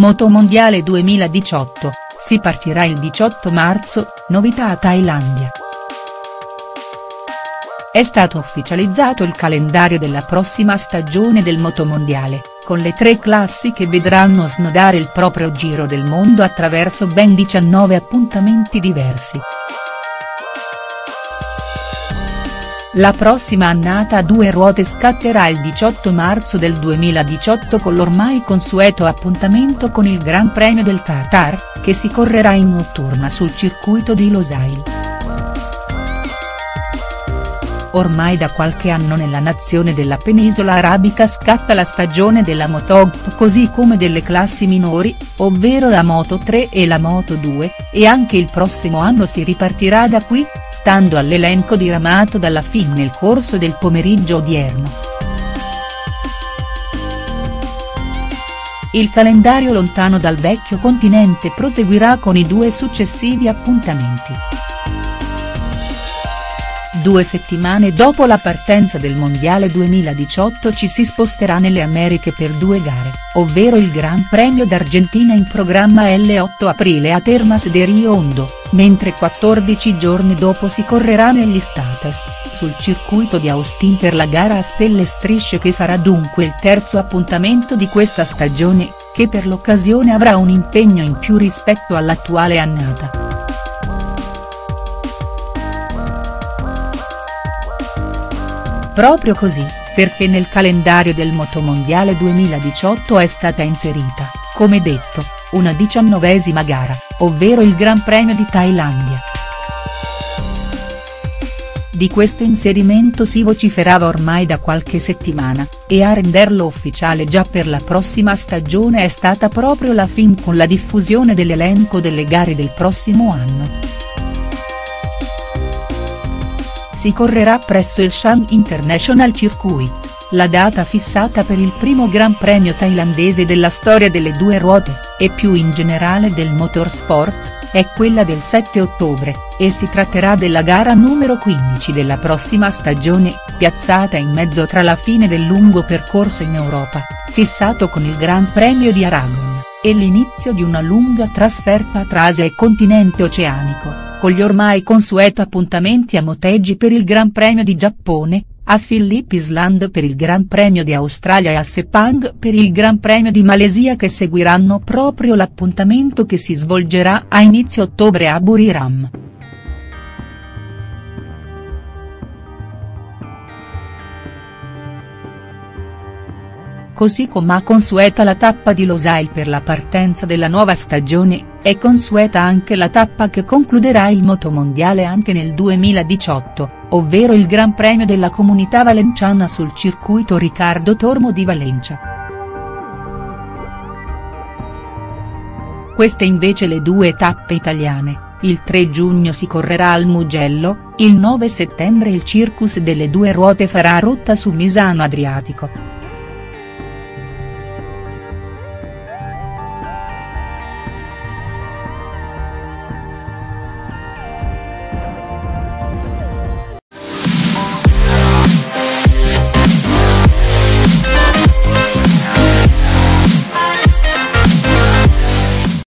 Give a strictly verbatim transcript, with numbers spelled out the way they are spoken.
Motomondiale duemiladiciotto, si partirà il diciotto marzo, novità Thailandia. È stato ufficializzato il calendario della prossima stagione del Motomondiale, con le tre classi che vedranno snodare il proprio giro del mondo attraverso ben diciannove appuntamenti diversi. La prossima annata a due ruote scatterà il diciotto marzo del duemiladiciotto con l'ormai consueto appuntamento con il Gran Premio del Qatar, che si correrà in notturna sul circuito di Losail. Ormai da qualche anno nella nazione della penisola arabica scatta la stagione della MotoGP così come delle classi minori, ovvero la Moto tre e la Moto due, e anche il prossimo anno si ripartirà da qui, stando all'elenco diramato dalla F I M nel corso del pomeriggio odierno. Il calendario lontano dal vecchio continente proseguirà con i due successivi appuntamenti. Due settimane dopo la partenza del Mondiale duemiladiciotto ci si sposterà nelle Americhe per due gare, ovvero il Gran Premio d'Argentina in programma il otto aprile a Termas de Rio Hondo, mentre quattordici giorni dopo si correrà negli States, sul circuito di Austin per la gara a stelle strisce che sarà dunque il terzo appuntamento di questa stagione, che per l'occasione avrà un impegno in più rispetto all'attuale annata. Proprio così, perché nel calendario del Motomondiale duemiladiciotto è stata inserita, come detto, una diciannovesima gara, ovvero il Gran Premio di Thailandia. Di questo inserimento si vociferava ormai da qualche settimana, e a renderlo ufficiale già per la prossima stagione è stata proprio la F I M con la diffusione dell'elenco delle gare del prossimo anno. Si correrà presso il Chang International Circuit, la data fissata per il primo Gran Premio thailandese della storia delle due ruote, e più in generale del motorsport, è quella del sette ottobre, e si tratterà della gara numero quindici della prossima stagione, piazzata in mezzo tra la fine del lungo percorso in Europa, fissato con il Gran Premio di Aragon, e l'inizio di una lunga trasferta tra Asia e continente oceanico, con gli ormai consueto appuntamenti a Motegi per il Gran Premio di Giappone, a Phillip Island per il Gran Premio di Australia e a Sepang per il Gran Premio di Malesia che seguiranno proprio l'appuntamento che si svolgerà a inizio ottobre a Buriram. Così come a consueta la tappa di Losail per la partenza della nuova stagione, è consueta anche la tappa che concluderà il Motomondiale anche nel duemiladiciotto, ovvero il Gran Premio della Comunità Valenciana sul circuito Ricardo Tormo di Valencia. Queste invece le due tappe italiane. Il tre giugno si correrà al Mugello, il nove settembre il Circus delle due ruote farà rotta su Misano Adriatico.